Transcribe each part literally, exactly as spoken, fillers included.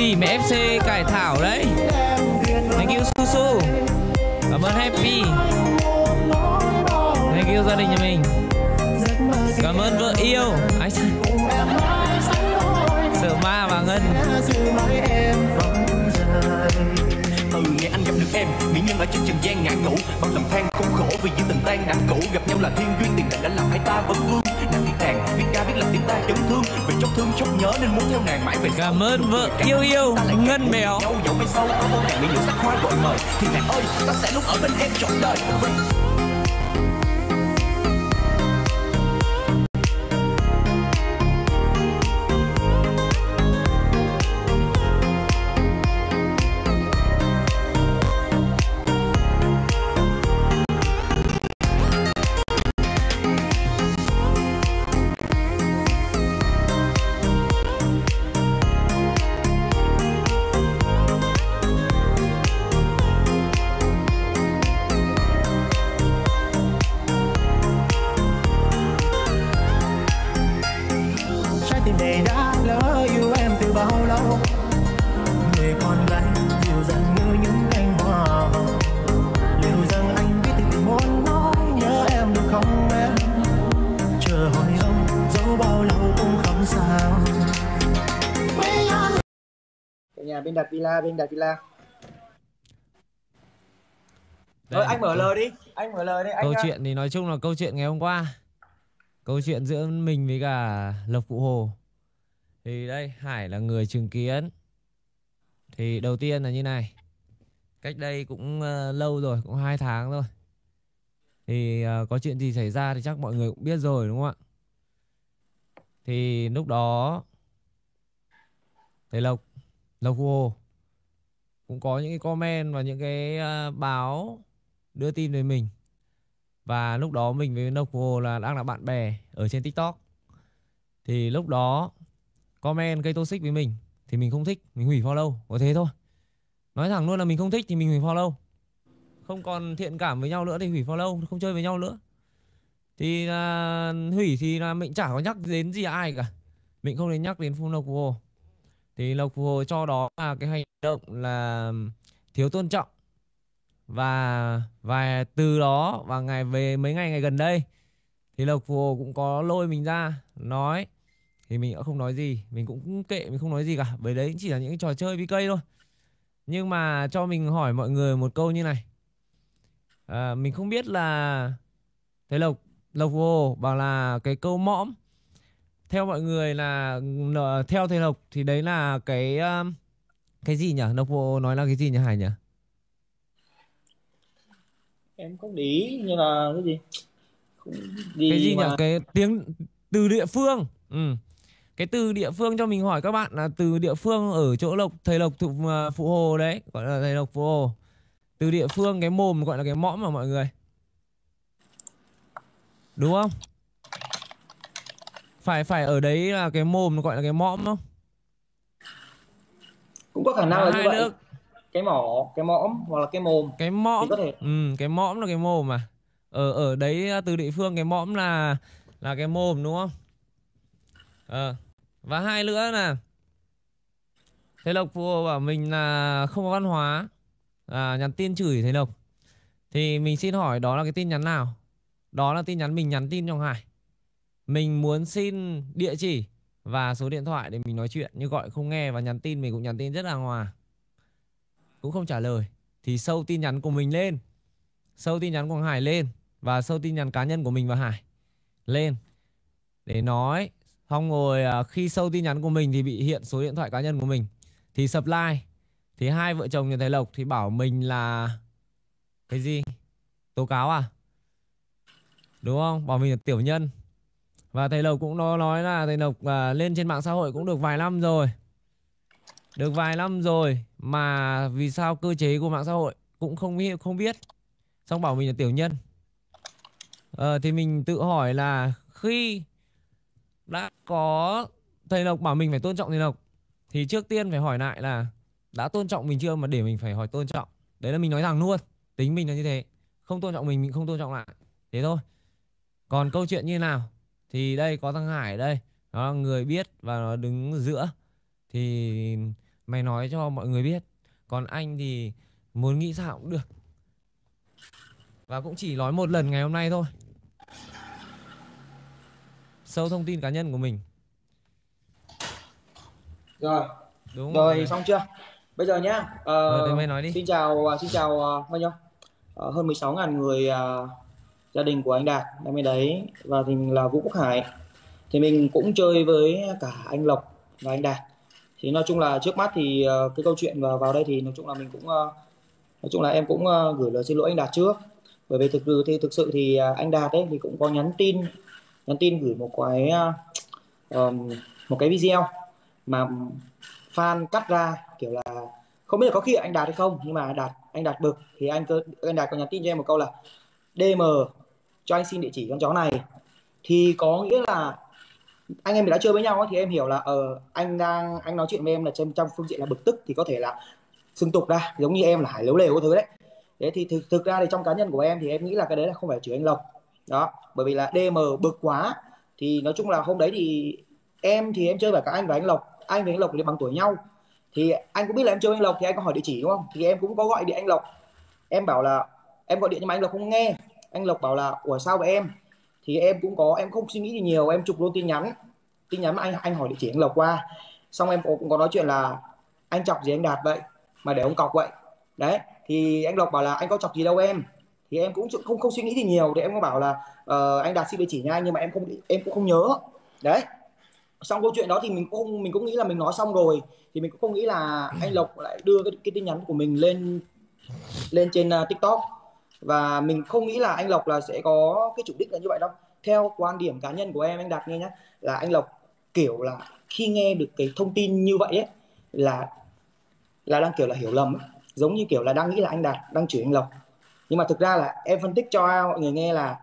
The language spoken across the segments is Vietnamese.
gì mà ép xê cải thảo đấy. Thank you Su Su. Cảm ơn Happy. Thank you gia đình nhà mình. Cảm ơn vợ yêu. Ai sợ ma và Ngân. Ừ, ngày anh gặp được em, mỹ nhân ở trên trần gian ngã ngủ, bằng lầm than không khổ vì những tình tan đã cũ, gặp nhau là thiên duyên, tiền định đã làm hai ta vấn vương. Nàng thiên đàng biết ca biết làm tim ta chấn thương, vì chốc thương chốc nhớ nên muốn theo nàng mãi về. Cảm ơn vợ yêu yêu Ngân béo. Dẫu bên sau có một nàng mỹ nữ sắc hoa gọi mời, thì nàng ơi ta sẽ luôn ở bên em trọn đời. Bên đặt villa, bên đặt villa. Thôi anh mở lời đi, anh mở lời đi anh. Câu chuyện thì nói chung là câu chuyện ngày hôm qua. Câu chuyện giữa mình với cả Lộc Phụ Hồ. Thì đây, Hải là người chứng kiến. Thì đầu tiên là như này. Cách đây cũng uh, lâu rồi, cũng hai tháng rồi. Thì uh, có chuyện gì xảy ra thì chắc mọi người cũng biết rồi đúng không ạ? Thì lúc đó thầy Lộc Lộc Phụ Hồ cũng có những cái comment và những cái uh, báo đưa tin về mình. Và lúc đó mình với Lộc Phụ Hồ là đang là bạn bè ở trên TikTok. Thì lúc đó comment gây toxic với mình thì mình không thích, mình hủy follow, có thế thôi. Nói thẳng luôn là mình không thích thì mình hủy follow. Không còn thiện cảm với nhau nữa thì hủy follow, không chơi với nhau nữa. Thì uh, hủy thì là mình chả có nhắc đến gì ai cả. Mình không đến nhắc đến Lộc Phụ Hồ. Thì Lộc Phụ Hồ cho đó là cái hành động là thiếu tôn trọng. Và và từ đó và ngày về mấy ngày ngày gần đây thì Lộc Phụ Hồ cũng có lôi mình ra nói. Thì mình cũng không nói gì, mình cũng kệ, mình không nói gì cả. Bởi đấy chỉ là những cái trò chơi vi cây thôi. Nhưng mà cho mình hỏi mọi người một câu như này. à, Mình không biết là thầy Lộc Lộc Phụ Hồ bảo là cái câu mõm, theo mọi người là, theo thầy Lộc thì đấy là cái cái gì nhỉ? Lộc Phụ Hồ nói là cái gì nhỉ Hải nhỉ? Em không để ý nhưng là cái gì? Không gì cái gì mà... nhỉ? Cái tiếng từ địa phương. Ừ. Cái từ địa phương cho mình hỏi các bạn là từ địa phương ở chỗ Lộc, thầy Lộc Phụ Hồ đấy, gọi là thầy Lộc Phụ Hồ. Từ địa phương cái mồm gọi là cái mõm mà mọi người. Đúng không? Phải phải ở đấy là cái mồm gọi là cái mõm không? Cũng có khả năng là như vậy. Nước. Cái mỏ, cái mõm hoặc là cái mồm. Cái mõm. Có thể. Ừ, cái mõm là cái mồm mà. Ở ở đấy từ địa phương cái mõm là là cái mồm đúng không? Ờ. Và hai nữa là thầy Lộc Phụ Hồ bảo mình là không có văn hóa, à, nhắn tin chửi thầy Lộc. Thì mình xin hỏi đó là cái tin nhắn nào? Đó là tin nhắn mình nhắn tin cho Hải. Mình muốn xin địa chỉ và số điện thoại để mình nói chuyện, nhưng gọi không nghe. Và nhắn tin mình cũng nhắn tin rất là hòa, cũng không trả lời. Thì sâu tin nhắn của mình lên, sâu tin nhắn của Hải lên, và sâu tin nhắn cá nhân của mình và Hải lên để nói. Xong rồi khi sâu tin nhắn của mình thì bị hiện số điện thoại cá nhân của mình. Thì sập like. Thì hai vợ chồng nhà thầy Lộc thì bảo mình là cái gì? Tố cáo à? Đúng không? Bảo mình là tiểu nhân. Và thầy Lộc cũng nói, nói là thầy Lộc à, lên trên mạng xã hội cũng được vài năm rồi. Được vài năm rồi mà vì sao cơ chế của mạng xã hội cũng không biết, không biết. Xong bảo mình là tiểu nhân. Ờ, thì mình tự hỏi là khi đã có thầy Lộc bảo mình phải tôn trọng thầy Lộc thì trước tiên phải hỏi lại là đã tôn trọng mình chưa mà để mình phải hỏi tôn trọng. Đấy là mình nói thẳng luôn. Tính mình là như thế. Không tôn trọng mình, mình không tôn trọng lại. Thế thôi. Còn câu chuyện như nào thì đây có thằng Hải ở đây, nó là người biết và nó đứng giữa. Thì Mày nói cho mọi người biết. Còn anh thì muốn nghĩ sao cũng được. Và cũng chỉ nói một lần ngày hôm nay thôi. Sâu thông tin cá nhân của mình. Rồi. Đúng Rồi rồi. xong chưa? Bây giờ nhá. Ờ, Rồi, mày nói đi. Xin chào xin chào uh, bao nhiêu? Uh, hơn mười sáu nghìn người uh, gia đình của anh Đạt năm đấy, và thì mình là Vũ Quốc Hải. Thì mình cũng chơi với cả anh Lộc và anh Đạt. Thì nói chung là trước mắt thì uh, cái câu chuyện vào vào đây thì nói chung là mình cũng uh, nói chung là em cũng uh, gửi lời xin lỗi anh Đạt trước. Bởi vì thực sự thì thực sự thì uh, anh Đạt ấy thì cũng có nhắn tin nhắn tin gửi một cái uh, um, một cái video mà fan cắt ra kiểu là không biết là có khi anh Đạt hay không, nhưng mà Đạt anh Đạt bực thì anh cơ anh Đạt có nhắn tin cho em một câu là đê em cho anh xin địa chỉ con chó này. Thì có nghĩa là anh em mình đã chơi với nhau ấy, thì em hiểu là ờ anh đang anh nói chuyện với em là trong trong phương diện là bực tức, thì có thể là xưng tục ra giống như em là hải lếu lều cái thứ đấy. Thế thì thực, thực ra thì trong cá nhân của em thì em nghĩ là cái đấy là không phải chửi anh Lộc đó, bởi vì là đê em bực quá. Thì nói chung là hôm đấy thì em thì em chơi với cả anh và anh Lộc, anh và anh Lộc thì bằng tuổi nhau, thì anh cũng biết là em chơi với anh Lộc thì anh có hỏi địa chỉ đúng không, thì em cũng có gọi điện anh Lộc, em bảo là em gọi điện nhưng mà anh Lộc không nghe. Anh Lộc bảo là ủa sao vậy em, thì em cũng có em không suy nghĩ gì nhiều, em chụp luôn tin nhắn tin nhắn mà anh anh hỏi địa chỉ anh Lộc qua. Xong em cũng có nói chuyện là anh chọc gì anh Đạt vậy mà để ông cọc vậy đấy. Thì anh Lộc bảo là anh có chọc gì đâu em, thì em cũng không không suy nghĩ gì nhiều, thì em có bảo là uh, anh Đạt xin địa chỉ nha anh, nhưng mà em không em cũng không nhớ đấy. Xong câu chuyện đó thì mình cũng mình cũng nghĩ là mình nói xong rồi, thì mình cũng không nghĩ là anh Lộc lại đưa cái, cái tin nhắn của mình lên lên trên uh, TikTok, và mình không nghĩ là anh Lộc là sẽ có cái chủ đích là như vậy đâu. Theo quan điểm cá nhân của em, anh Đạt nghe nhé, là anh Lộc kiểu là khi nghe được cái thông tin như vậy ấy là là đang kiểu là hiểu lầm ấy. Giống như kiểu là đang nghĩ là anh Đạt đang chửi anh Lộc, nhưng mà thực ra là em phân tích cho mọi người nghe là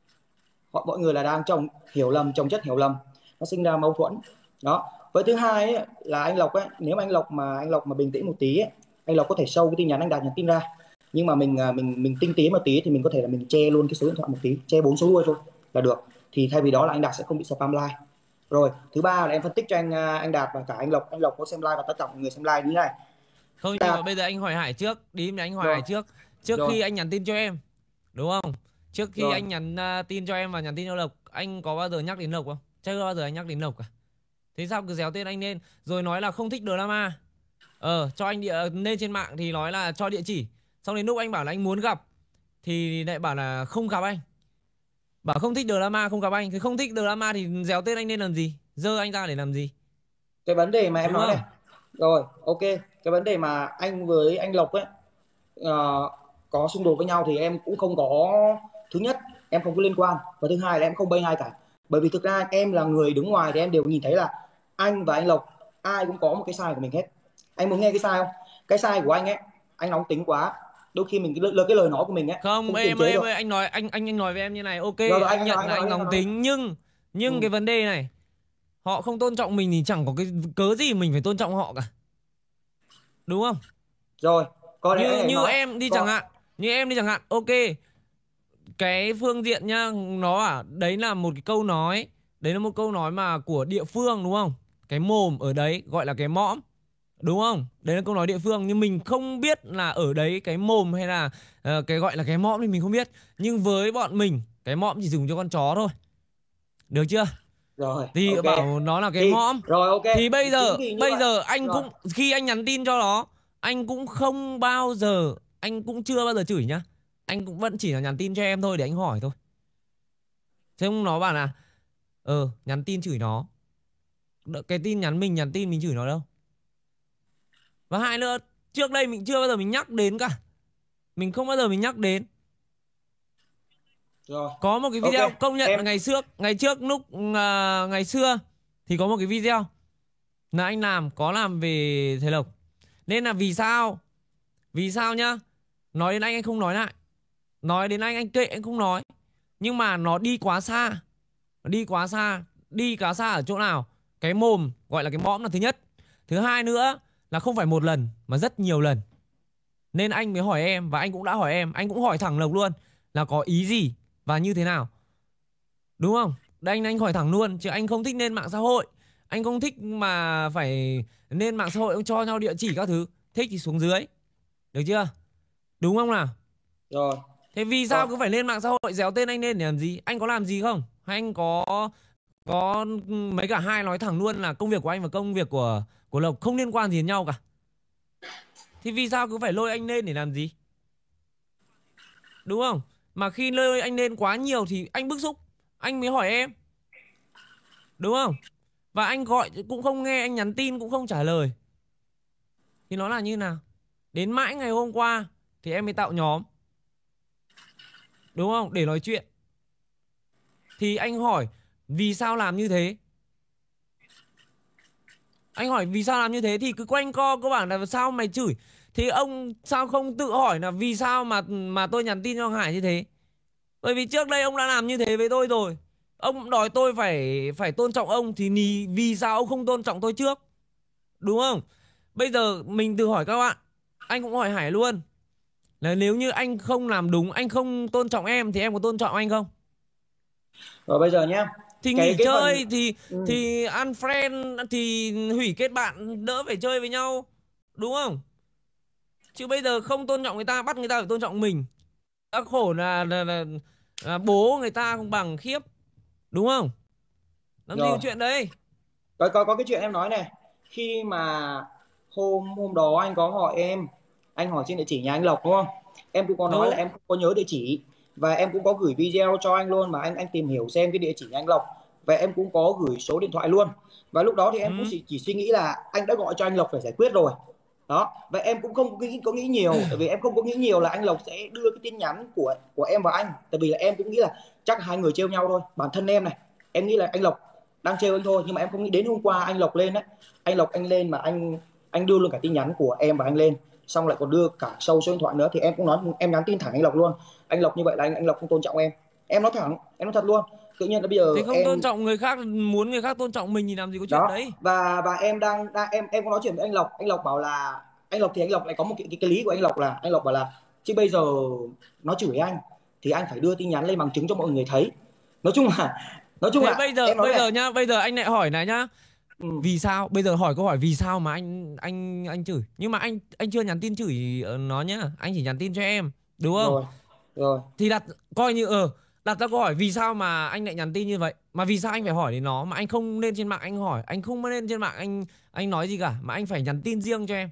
họ mọi người là đang trồng hiểu lầm, trồng chất hiểu lầm, nó sinh ra mâu thuẫn đó. Với thứ hai ấy, là anh Lộc ấy, nếu mà anh Lộc mà anh Lộc mà bình tĩnh một tí ấy, anh Lộc có thể show cái tin nhắn anh Đạt nhắn tin ra, nhưng mà mình mình mình tinh tế một tí thì mình có thể là mình che luôn cái số điện thoại một tí, che bốn số đuôi thôi là được, thì thay vì đó là anh Đạt sẽ không bị spam like. Rồi thứ ba là em phân tích cho anh anh Đạt và cả anh Lộc, anh Lộc có xem like và tất cả mọi người xem like như này. Không, nhưng mà bây giờ anh hỏi Hải trước đi, anh hỏi Hải trước trước rồi. khi anh nhắn tin cho em đúng không, trước khi rồi. anh nhắn uh, tin cho em và nhắn tin cho Lộc, anh có bao giờ nhắc đến Lộc không? Chưa bao giờ anh nhắc đến Lộc cả. Thế sao cứ déo tên anh lên rồi nói là không thích drama, ờ cho anh địa lên trên mạng thì nói là cho địa chỉ, xong đến lúc anh bảo là anh muốn gặp thì lại bảo là không gặp anh, bảo không thích drama không gặp anh. Thì không thích drama thì déo tên anh lên làm gì, dơ anh ra để làm gì? Cái vấn đề mà em đúng nói không? này, rồi ok, cái vấn đề mà anh với anh Lộc ấy uh, có xung đột với nhau thì em cũng không có, thứ nhất em không có liên quan, và thứ hai là em không bay ai cả. Bởi vì thực ra em là người đứng ngoài thì em đều nhìn thấy là anh và anh Lộc ai cũng có một cái sai của mình hết. Anh muốn nghe cái sai không? Cái sai của anh ấy, anh nóng tính quá, đôi khi mình cái lời cái lời nói của mình ấy không, không em kiềm chế ơi, em được. ơi, anh nói anh anh anh nói với em như này, ok, Rồi, rồi, anh, anh nhận nói, là anh anh nói, nóng anh tính, nhưng nhưng ừ. cái vấn đề này, họ không tôn trọng mình thì chẳng có cái cớ gì mình phải tôn trọng họ cả, đúng không? Rồi coi đây như anh này như nói em đi coi. chẳng hạn, như em đi chẳng hạn, ok, cái phương diện nhá, nó à đấy là một cái câu nói, đấy là một câu nói mà của địa phương đúng không, cái mồm ở đấy gọi là cái mõm đúng không, đấy là câu nói địa phương, nhưng mình không biết là ở đấy cái mồm hay là uh, cái gọi là cái mõm thì mình không biết, nhưng với bọn mình cái mõm chỉ dùng cho con chó thôi, được chưa? Rồi Thì ok, bảo nó là cái thì mõm. rồi ok, Thì bây chính giờ vì như bây vậy giờ anh rồi. cũng khi anh nhắn tin cho nó, anh cũng không bao giờ, anh cũng chưa bao giờ chửi nhá, anh cũng vẫn chỉ là nhắn tin cho em thôi để anh hỏi thôi, thế không nó bảo là ờ nhắn tin chửi nó, cái tin nhắn mình nhắn tin mình chửi nó đâu. Và hai nữa, trước đây mình chưa bao giờ mình nhắc đến cả, mình không bao giờ mình nhắc đến. Rồi Có một cái ok video công nhận là em ngày trước ngày trước lúc uh, ngày xưa thì có một cái video là anh làm có làm về thầy Lộc, nên là vì sao vì sao nhá, nói đến anh anh không nói lại, nói đến anh anh kệ anh không nói, nhưng mà nó đi quá xa, đi quá xa đi quá xa ở chỗ nào, cái mồm gọi là cái mõm là thứ nhất, thứ hai nữa là không phải một lần mà rất nhiều lần, nên anh mới hỏi em, và anh cũng đã hỏi em, anh cũng hỏi thẳng Lộc luôn là có ý gì và như thế nào, đúng không? Đây anh anh hỏi thẳng luôn, chứ anh không thích lên mạng xã hội, Anh không thích mà phải lên mạng xã hội ông cho nhau địa chỉ các thứ. Thích thì xuống dưới. Được chưa? Đúng không nào? Rồi. Thế vì sao cứ phải lên mạng xã hội déo tên anh lên để làm gì? Anh có làm gì không? Hay anh có có mấy cả hai nói thẳng luôn là công việc của anh và công việc của của Lộc không liên quan gì đến nhau cả. Thì vì sao cứ phải lôi anh lên để làm gì? Đúng không? Mà khi lôi anh lên quá nhiều thì anh bức xúc, anh mới hỏi em. Đúng không? Và anh gọi cũng không nghe, anh nhắn tin cũng không trả lời. Thì nó là như nào? Đến mãi ngày hôm qua thì em mới tạo nhóm. Đúng không? Để nói chuyện. Thì anh hỏi vì sao làm như thế? Anh hỏi vì sao làm như thế thì cứ quanh co cơ bản là sao mày chửi. Thì ông sao không tự hỏi là vì sao mà mà tôi nhắn tin cho Hải như thế? Bởi vì trước đây ông đã làm như thế với tôi rồi. Ông đòi tôi phải phải tôn trọng ông thì vì sao ông không tôn trọng tôi trước? Đúng không? Bây giờ mình tự hỏi các bạn. Anh cũng hỏi Hải luôn. Là nếu như anh không làm đúng, anh không tôn trọng em thì em có tôn trọng anh không? Rồi bây giờ nhá. Thì cái, nghỉ cái chơi phần... thì ừ. thì unfriend thì hủy kết bạn, đỡ phải chơi với nhau. Đúng không? Chứ bây giờ không tôn trọng người ta, bắt người ta phải tôn trọng mình. Đã khổ là, là, là, là bố người ta không bằng khiếp. Đúng không? Làm gì có chuyện đấy. Có, có, có cái chuyện em nói này. Khi mà hôm hôm đó anh có hỏi em, anh hỏi trên địa chỉ nhà anh Lộc đúng không? Em cũng có nói đúng. là em không có nhớ địa chỉ. Và em cũng có gửi video cho anh luôn mà anh anh tìm hiểu xem cái địa chỉ nhà anh Lộc. Và em cũng có gửi số điện thoại luôn. Và lúc đó thì em ừ. cũng chỉ, chỉ suy nghĩ là anh đã gọi cho anh Lộc phải giải quyết rồi. Đó, và em cũng không có nghĩ, có nghĩ nhiều. Tại vì em không có nghĩ nhiều là anh Lộc sẽ đưa cái tin nhắn của của em và anh. Tại vì là em cũng nghĩ là chắc hai người trêu nhau thôi. Bản thân em này, em nghĩ là anh Lộc đang trêu anh thôi, nhưng mà em không nghĩ đến hôm qua anh Lộc lên đấy, anh Lộc anh lên mà anh anh đưa luôn cả tin nhắn của em và anh lên, xong lại còn đưa cả sâu số điện thoại nữa. Thì em cũng nói, em nhắn tin thẳng anh Lộc luôn, anh Lộc như vậy là anh anh Lộc không tôn trọng em. Em nói thẳng, em nói thật luôn. Tự nhiên là bây giờ thì không em tôn trọng người khác, muốn người khác tôn trọng mình thì làm gì có chuyện đó. đấy. Và và em đang, đang em em có nói chuyện với anh Lộc, anh Lộc bảo là anh Lộc thì anh Lộc lại có một cái, cái, cái lý của anh Lộc là anh Lộc bảo là chứ bây giờ nó chửi anh thì anh phải đưa tin nhắn lên bằng chứng cho mọi người thấy. Nói chung là nói chung thế là bây giờ em nói bây này. giờ nhá, bây giờ anh lại hỏi này nhá. Ừ. Vì sao? Bây giờ hỏi câu hỏi vì sao mà anh anh anh chửi. Nhưng mà anh anh chưa nhắn tin chửi nó nhá, anh chỉ nhắn tin cho em, đúng không? Rồi. Rồi. Thì đặt coi như ờ đặt ra câu hỏi vì sao mà anh lại nhắn tin như vậy, mà vì sao anh phải hỏi đến nó, mà anh không lên trên mạng anh hỏi, anh không lên trên mạng anh anh nói gì cả, mà anh phải nhắn tin riêng cho em,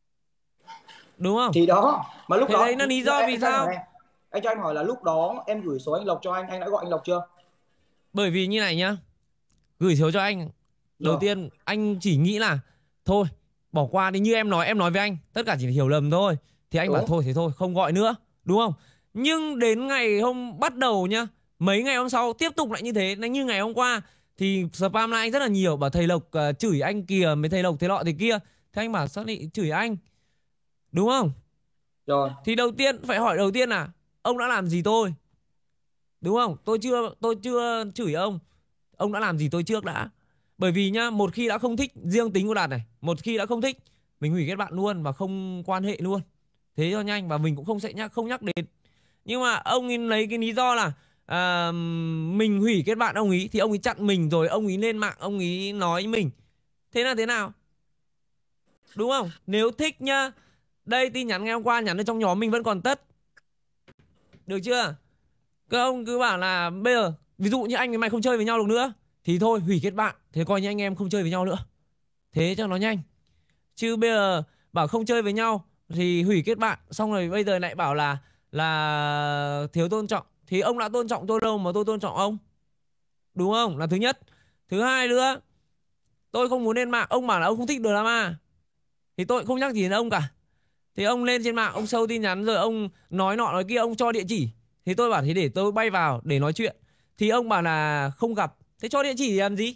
đúng không? Thì đó, mà lúc thế đó đấy là lý do em, vì em sao. hỏi, anh cho anh hỏi là lúc đó em gửi số anh Lộc cho anh anh đã gọi anh Lộc chưa? Bởi vì như này nhá, gửi số cho anh đầu Rồi. tiên anh chỉ nghĩ là thôi bỏ qua đi, như em nói, em nói với anh tất cả chỉ là hiểu lầm thôi, thì anh Đúng. bảo thôi thế thôi không gọi nữa, đúng không? Nhưng đến ngày hôm bắt đầu nhá, mấy ngày hôm sau tiếp tục lại như thế, như ngày hôm qua thì spam lại anh rất là nhiều, bảo thầy Lộc uh, chửi anh kìa, mấy thầy Lộc thế nọ thế kia. Thế anh bảo sao lại chửi anh, đúng không? Rồi. Thì đầu tiên phải hỏi đầu tiên là ông đã làm gì tôi, đúng không? Tôi chưa tôi chưa chửi ông, ông đã làm gì tôi trước đã. Bởi vì nhá, một khi đã không thích, riêng tính của Đạt này, một khi đã không thích mình hủy kết bạn luôn và không quan hệ luôn, thế cho nhanh, và mình cũng không sẽ nhắc không nhắc đến. Nhưng mà ông ấy lấy cái lý do là à, mình hủy kết bạn ông ấy, thì ông ấy chặn mình rồi ông ấy lên mạng ông ấy nói mình, thế là thế nào, đúng không? Nếu thích nhá, đây tin nhắn ngày hôm qua nhắn ở trong nhóm mình vẫn còn tất, được chưa? Các ông cứ bảo là bây giờ ví dụ như anh với mày không chơi với nhau được nữa thì thôi hủy kết bạn, thế coi như anh em không chơi với nhau nữa, thế cho nó nhanh. Chứ bây giờ bảo không chơi với nhau thì hủy kết bạn, xong rồi bây giờ lại bảo là là thiếu tôn trọng, thì ông đã tôn trọng tôi đâu mà tôi tôn trọng ông, đúng không? Là thứ nhất. Thứ hai nữa, tôi không muốn lên mạng, ông bảo là ông không thích drama thì tôi không nhắc gì đến ông cả. Thì ông lên trên mạng ông sâu tin nhắn rồi ông nói nọ nói kia, ông cho địa chỉ, thì tôi bảo thế để tôi bay vào để nói chuyện, thì ông bảo là không gặp, thế cho địa chỉ thì làm gì,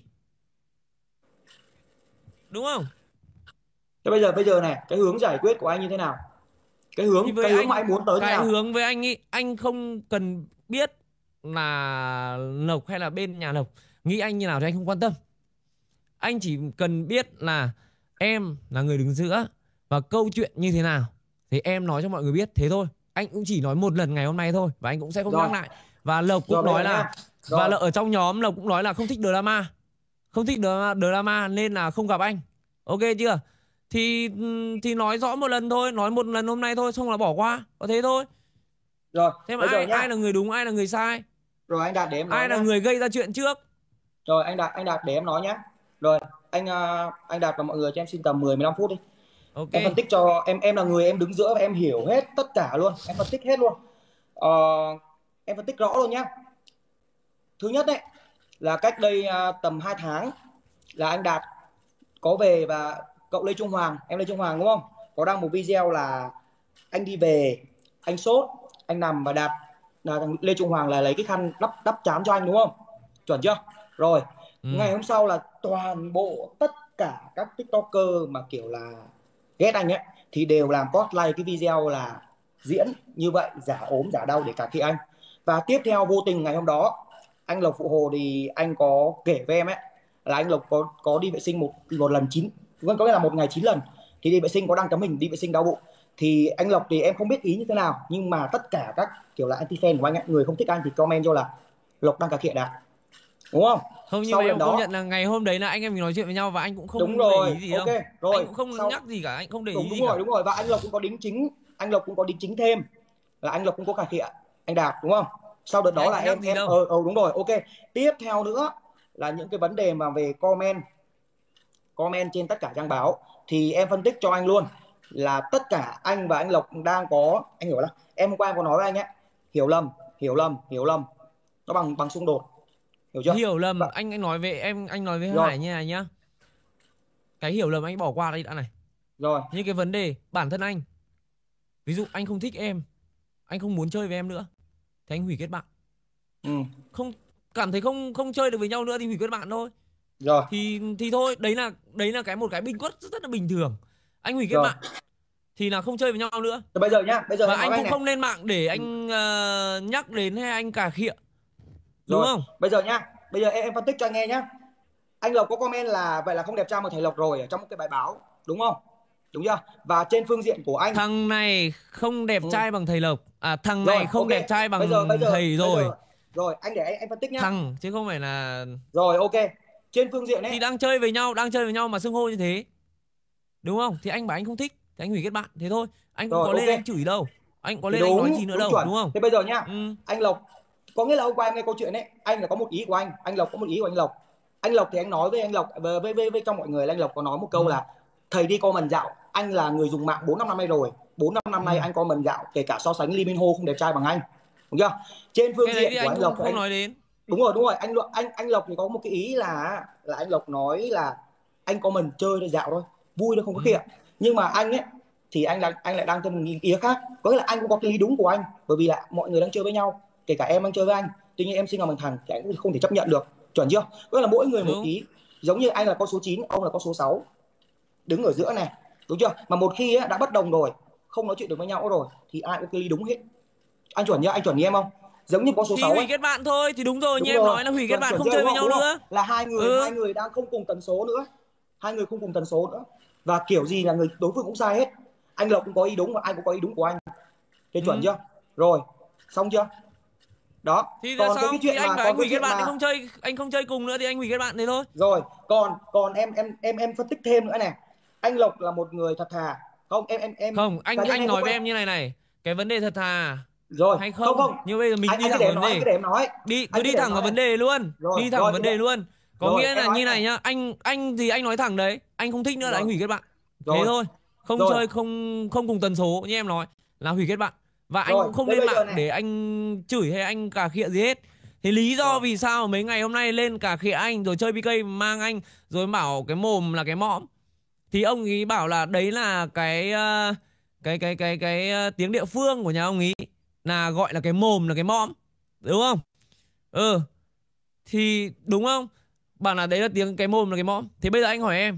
đúng không? Thế bây giờ bây giờ này, cái hướng giải quyết của anh như thế nào? Cái hướng thì với cái hướng anh, mà anh muốn tới thế cái nào? hướng với anh ý, anh không cần biết là Lộc hay là bên nhà Lộc nghĩ anh như nào thì anh không quan tâm. Anh chỉ cần biết là em là người đứng giữa và câu chuyện như thế nào thì em nói cho mọi người biết, thế thôi. Anh cũng chỉ nói một lần ngày hôm nay thôi và anh cũng sẽ không Rồi. nhắc lại. Và Lộc cũng Rồi, nói là và Lộc ở trong nhóm Lộc cũng nói là không thích drama, không thích drama, drama nên là không gặp anh. Ok chưa? Thì thì nói rõ một lần thôi, nói một lần hôm nay thôi, xong là bỏ qua, có thế thôi. Rồi Thế mà ai, ai là người đúng, ai là người sai? Rồi anh Đạt để em nói ai là nhá. người gây ra chuyện trước? Rồi anh Đạt, anh Đạt để em nói nhé. Rồi anh uh, anh Đạt và mọi người cho em xin tầm mười mười lăm phút đi. Ok. Em phân tích cho em em là người em đứng giữa và em hiểu hết tất cả luôn, em phân tích hết luôn. Ờ, em phân tích rõ luôn nhá. Thứ nhất đấy là cách đây uh, tầm hai tháng là anh Đạt có về và cậu Lê Trung Hoàng, em Lê Trung Hoàng đúng không? Có đăng một video là anh đi về, anh sốt, anh nằm và Đạt là thằng Lê Trung Hoàng là lấy cái khăn đắp đắp chán cho anh đúng không? Chuẩn chưa? Rồi, ừ. Ngày hôm sau là toàn bộ tất cả các TikToker mà kiểu là ghét anh ấy thì đều làm post-like cái video là diễn như vậy, giả ốm giả đau để cà khịa anh. Và tiếp theo vô tình ngày hôm đó anh Lộc Phụ Hồ thì anh có kể với em ấy là anh Lộc có có đi vệ sinh một một lần chín, có nghĩa là một ngày chín lần, thì đi vệ sinh có đăng tấm hình đi vệ sinh đau bụng. Thì anh Lộc thì em không biết ý như thế nào, nhưng mà tất cả các kiểu là anti fan của anh ấy, người không thích anh thì comment cho là Lộc đang cà khịa Đạt, đúng không? Không, nhưng mà em công nhận là ngày hôm đấy là anh em mình nói chuyện với nhau và anh cũng không đúng rồi, để ý gì ok đâu. Rồi anh cũng không sau... nhắc gì cả, anh không để đúng, ý đúng gì rồi cả. đúng rồi và anh Lộc cũng có đính chính, anh Lộc cũng có đính chính thêm là anh Lộc cũng có cà khịa anh Đạt, đúng không? Sau đợt đó là em em ờ ờ đúng rồi, ok. Tiếp theo nữa là những cái vấn đề mà về comment comment trên tất cả trang báo thì em phân tích cho anh luôn là tất cả anh và anh Lộc đang có, anh hiểu là em hôm qua em có nói với anh ấy, hiểu lầm hiểu lầm hiểu lầm nó bằng bằng xung đột, hiểu chưa? Hiểu lầm. Và... anh anh nói với em, anh nói với rồi. Hải như này nhá, cái hiểu lầm anh bỏ qua đây đã này. Rồi như cái vấn đề bản thân anh, ví dụ anh không thích em, anh không muốn chơi với em nữa thì anh hủy kết bạn. ừ. Không cảm thấy không không chơi được với nhau nữa thì hủy kết bạn thôi. Rồi thì thì thôi, đấy là đấy là cái một cái bình quất rất, rất là bình thường. Anh hủy kết rồi. bạn thì là không chơi với nhau nữa. Rồi bây giờ nhá, bây giờ và anh cũng này. không lên mạng để anh uh, nhắc đến hay anh cà khịa, đúng rồi. không? Bây giờ nhá, bây giờ em, em phân tích cho anh nghe nhá. Anh Lộc có comment là vậy là không đẹp trai một thầy Lộc rồi ở trong cái bài báo, đúng không? Đúng chưa? Và trên phương diện của anh, thằng này không đẹp ừ. trai bằng thầy Lộc. À thằng rồi, này không okay. đẹp trai bằng bây giờ, bây giờ, thầy rồi. Bây giờ, rồi anh để anh, anh phân tích nhá. Thằng chứ không phải là. Rồi ok. Trên phương diện ấy thì đang chơi với nhau, đang chơi với nhau mà xưng hô như thế, đúng không? Thì anh bảo anh không thích thì anh hủy kết bạn, thế thôi. Anh cũng rồi, có lên okay. anh chửi đâu, anh có lên đúng, anh nói gì nữa đúng đâu chuẩn. Đúng không? Thế bây giờ nhá, ừ. anh Lộc có nghĩa là hôm qua em nghe câu chuyện ấy, anh là có một ý của anh, anh Lộc có một ý của anh Lộc. Anh Lộc thì anh nói với anh Lộc với với, với, với trong mọi người, anh Lộc có nói một câu ừ. là thầy đi comment dạo, anh là người dùng mạng bốn năm năm nay rồi, bốn năm năm ừ. nay anh comment dạo, kể cả so sánh Lee Min Ho không đẹp trai bằng anh, đúng chưa? Trên phương diện của anh, anh Lộc không anh, nói đến. Đúng rồi, đúng rồi, anh anh anh Lộc thì có một cái ý là là anh Lộc nói là anh comment chơi để dạo thôi, vui thôi không có khịa. Ừ. Nhưng mà anh ấy thì anh lại anh lại đang thêm một ý khác, có nghĩa là anh cũng có cái lý đúng của anh, bởi vì là mọi người đang chơi với nhau, kể cả em đang chơi với anh, tuy nhiên em sinh vào bằng thằng thì anh cũng không thể chấp nhận được, chuẩn chưa? Có nghĩa là mỗi người một đúng. Ý, giống như anh là con số chín, ông là con số sáu, đứng ở giữa này, đúng chưa? Mà một khi ấy, đã bất đồng rồi, không nói chuyện được với nhau rồi thì ai cũng cái lý đúng hết. Anh chuẩn nhá, anh chuẩn như em không? Giống như con số thì sáu hủy ấy. kết bạn thôi thì đúng rồi, đúng như rồi. Em nói là hủy kết bạn, không chơi với nhau nữa, là hai người ừ. hai người đang không cùng tần số nữa, hai người không cùng tần số nữa, và kiểu gì là người đối phương cũng sai hết. Anh Lộc cũng có ý đúng và anh cũng có ý đúng của anh, thế chuẩn ừ. chưa? Rồi xong chưa? Đó thì còn cái chuyện thì anh bảo anh hủy kết bạn mà... thì không chơi, anh không chơi cùng nữa thì anh hủy kết bạn thế thôi. Rồi còn còn em em em em phân tích thêm nữa này, anh Lộc là một người thật thà không? Em em em không, anh anh nói với em như này này, cái vấn đề thật thà rồi hay không, không, không. như bây giờ mình anh, đi anh thẳng vào vấn đề, nói. đi cứ đi thẳng vào vấn đề luôn, rồi, đi thẳng rồi, vấn đề luôn, có rồi, nghĩa là như này nhá, anh anh gì anh nói thẳng đấy, anh không thích nữa rồi. là anh hủy kết bạn, rồi. thế thôi, không rồi. chơi không không cùng tần số như em nói là hủy kết bạn, và anh rồi. cũng không lên mạng để anh chửi hay anh cà khịa gì hết. Thì lý do rồi. Vì sao mấy ngày hôm nay lên cà khịa anh rồi chơi bê ca mang anh rồi bảo cái mồm là cái mõm, thì ông ý bảo là đấy là cái uh, cái cái cái cái uh, tiếng địa phương của nhà ông ý, là gọi là cái mồm là cái mõm, đúng không? Ừ thì đúng không, bảo là đấy là tiếng cái mồm là cái mõm. Thì bây giờ anh hỏi em,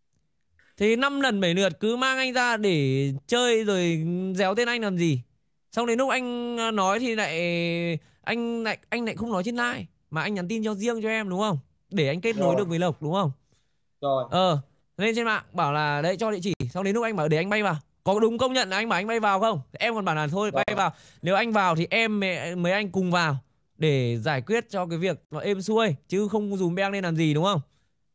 thì năm lần bảy lượt cứ mang anh ra để chơi rồi déo tên anh làm gì, xong đến lúc anh nói thì lại anh lại anh lại không nói trên live mà anh nhắn tin cho riêng cho em, đúng không, để anh kết nối rồi. Được với Lộc, đúng không? Rồi ờ lên trên mạng bảo là đấy cho địa chỉ, xong đến lúc anh bảo để anh bay vào, có đúng công nhận là anh bảo anh bay vào không? Em còn bảo là thôi bay vào, nếu anh vào thì em mấy anh cùng vào để giải quyết cho cái việc nó êm xuôi, chứ không dùm beng lên làm gì, đúng không?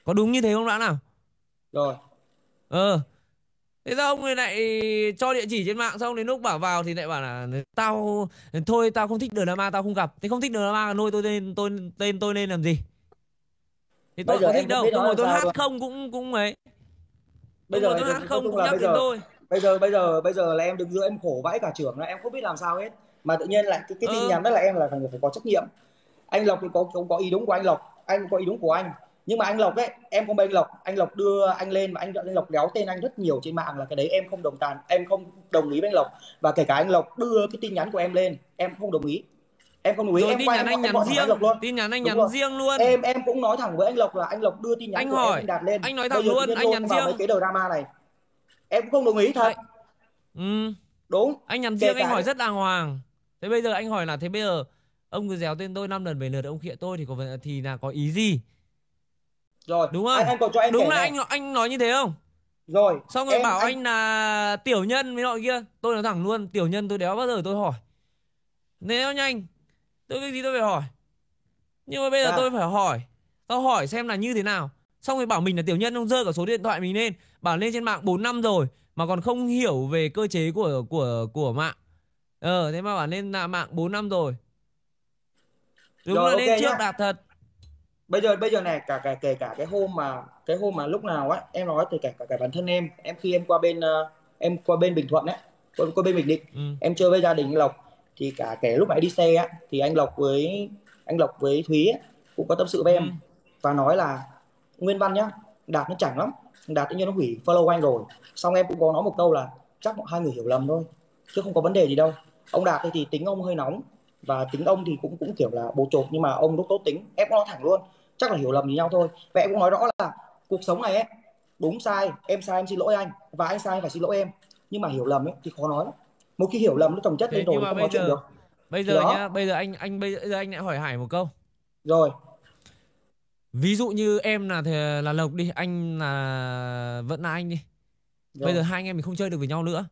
Có đúng như thế không đã nào? Rồi. Ờ. Thế sao ông lại cho địa chỉ trên mạng, xong đến lúc bảo vào thì lại bảo là tao thôi tao không thích drama, tao không gặp. Thế không thích drama nuôi tôi tên tôi tên tôi lên làm gì? Thì tôi Bây giờ có em thích không đâu, biết tôi nói ngồi làm tôi sao hát luôn. không cũng cũng ấy. Bây Tôi giờ ngồi tôi thì hát nói không chung cũng là nhắc bây đến giờ tôi. bây giờ bây giờ bây giờ là em đứng giữa em khổ vãi cả trưởng, là em không biết làm sao hết. Mà tự nhiên lại cái, cái tin Ờ. nhắn đó là em là phải phải có trách nhiệm. Anh Lộc thì có có, có ý đúng của anh Lộc, anh có ý đúng của anh, nhưng mà anh Lộc ấy, em không bên anh Lộc, anh Lộc đưa anh lên và anh anh Lộc đéo tên anh rất nhiều trên mạng, là cái đấy em không đồng tàn, em không đồng ý với anh Lộc. Và kể cả anh Lộc đưa cái tin nhắn của em lên, em không đồng ý, em không đồng ý. Rồi Em tin qua nhắn em, anh em nhắn gọi thẳng anh riêng, Lộc luôn. tin nhắn anh Đúng nhắn rồi, riêng luôn. em em cũng nói thẳng với anh Lộc là anh Lộc đưa tin nhắn Anh của em hỏi, anh Đạt lên, anh nói bây thẳng giờ tự luôn, nhiên anh lôi nhắn vào mấy riêng. cái drama này, em cũng không đồng ý thật. Anh... Ừ. Đúng. Anh nhắn Kể riêng, anh cả hỏi rất đàng hoàng. Thế bây giờ anh hỏi là thế bây giờ ông cứ déo tên tôi năm lần về lượt ông khịa tôi thì có thì là có ý gì? rồi Đúng anh không? anh còn cho em Đúng kể là này. anh anh nói như thế không? Rồi Xong rồi em bảo anh anh là tiểu nhân với nọ kia. Tôi nói thẳng luôn, tiểu nhân tôi đéo bao giờ tôi hỏi. Nếu nhanh, tôi cái gì tôi phải hỏi. Nhưng mà bây giờ à, tôi phải hỏi. Tao hỏi xem là như thế nào. Xong rồi bảo mình là tiểu nhân, ông rơi cả số điện thoại mình lên. Bảo lên trên mạng bốn năm rồi mà còn không hiểu về cơ chế của của của mạng. Ờ, thế mà bảo lên là mạng bốn năm rồi. Đúng rồi là ok lên trước nhá. đạt thật. Bây giờ bây giờ này, cả cả kể cả cái hôm mà cái hôm mà lúc nào á em nói, từ cả cả, cả bản thân em em khi em qua bên ờ, em qua bên Bình Thuận ấy, qua, qua bên Bình Định, Ừ. em chơi với gia đình anh Lộc, thì cả kể lúc nãy đi xe á thì anh Lộc với anh Lộc với Thúy ấy, cũng có tâm sự với em Ừ. và nói là nguyên văn nhá, Đạt nó chảnh lắm, Đạt tự nhiên nó hủy follow anh rồi. Xong em cũng có nói một câu là chắc hai người hiểu lầm thôi chứ không có vấn đề gì đâu. Ông Đạt thì tính ông hơi nóng và tính ông thì cũng cũng kiểu là bồ chột, nhưng mà ông rất tốt tính, em cũng nói thẳng luôn chắc là hiểu lầm với nhau thôi. Và em cũng nói rõ là cuộc sống này ấy, đúng sai em sai em xin lỗi anh, và anh sai phải xin lỗi em, nhưng mà hiểu lầm ấy thì khó nói lắm. Một khi hiểu lầm nó chồng chất Thế lên nhưng rồi mà không nói bây chuyện giờ được. bây Thì giờ đó. nhá, bây giờ anh anh bây giờ anh lại hỏi Hải một câu. Rồi. Ví dụ như em là là Lộc đi, anh là vẫn là anh đi. Rồi. Bây giờ hai anh em mình không chơi được với nhau nữa